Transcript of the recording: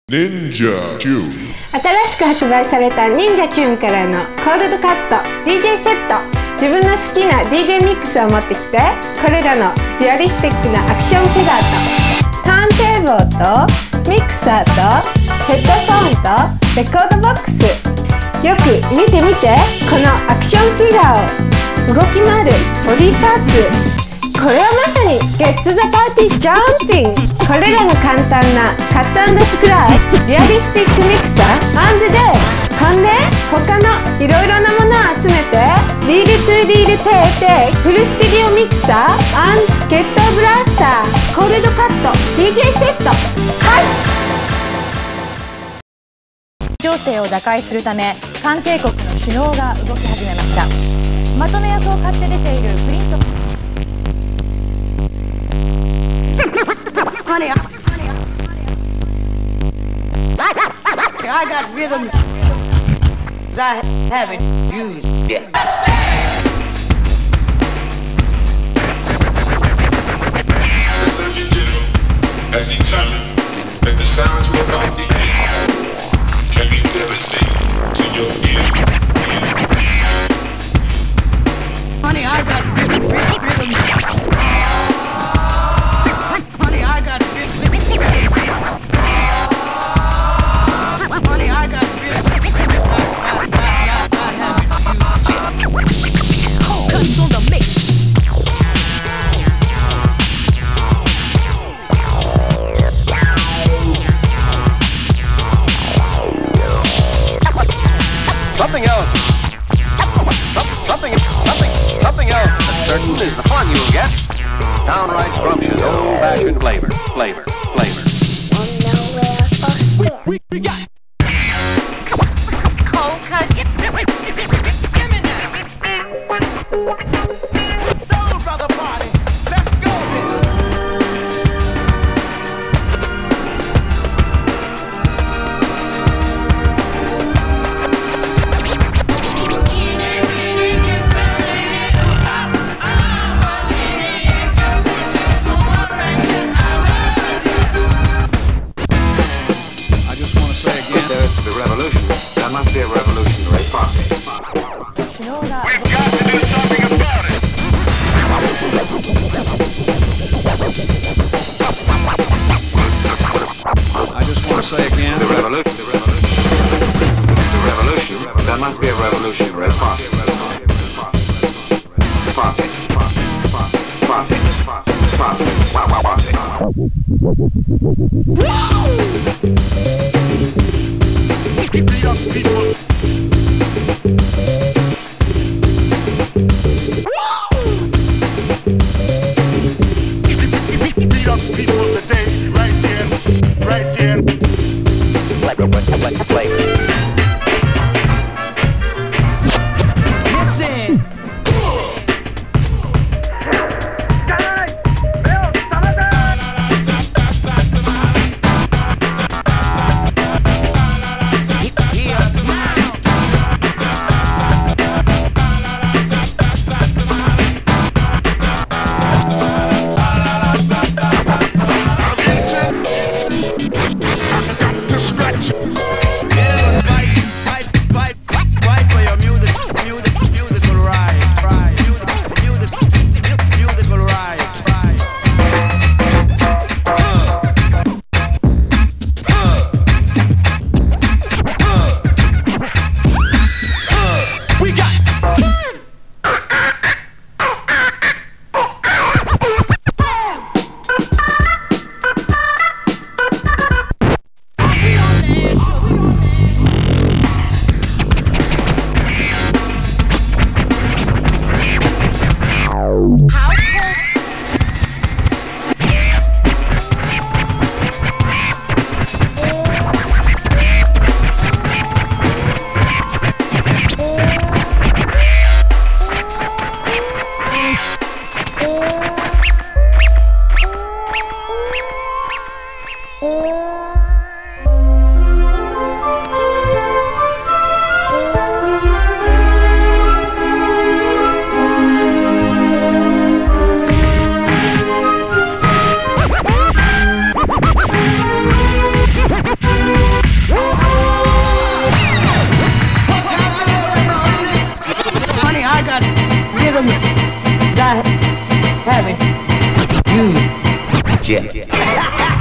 忍者チューン。 新しく発売された忍者チューンからのコールドカット DJ セット。自分の好きな DJ ミックスを持ってきて、これらのリアリスティックなアクションフィギュアとターンテーブルとミクサーとヘッドフォンとレコードボックス。よく見てみて、このアクションフィギュアを動き回るボディパーツ。これはまさにゲッツ・ザ・パーティー・ジャンピング。これらの簡単なカット&スクライチ、リアリスティックミクサー&デー。ほんで他のいろいろなものを集めてリールトゥリールテーテフルスティリオミクサー&ゲットブラスターコールドカット DJ セット。はい。 情勢を打開するため関係国の首脳が動き始めました。まとめ役を買って出ているプリント I got rhythm I haven't used yet. The Surgeon General has determined that the sounds we're about to hear can be devastating to your ear. Honey, I got rhythm. Honey, I got rhythm. Honey, I got Coldcut's on the mix. Something else. Something else that's certain is the fun you'll get. Downright scrumptious, old-fashioned flavor. We got Coldcut. Give me that. Soul brother party. Let's go then. I just want to say again, there is to be revolution. There must be a revolutionary party. 首脳が We've got to do something about it. I just want to say again, the revolution. There must be a revolutionary party. Beat up people. Beat up people today, right there. Listen. To scratch. element. I haven't used yet.